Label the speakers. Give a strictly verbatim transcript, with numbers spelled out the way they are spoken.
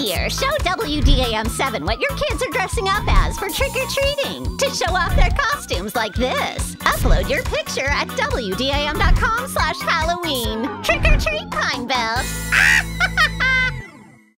Speaker 1: year, show W D A M seven what your kids are dressing up as for trick-or-treating. To show off their costumes like this, upload your picture at W D A M dot com slash Halloween.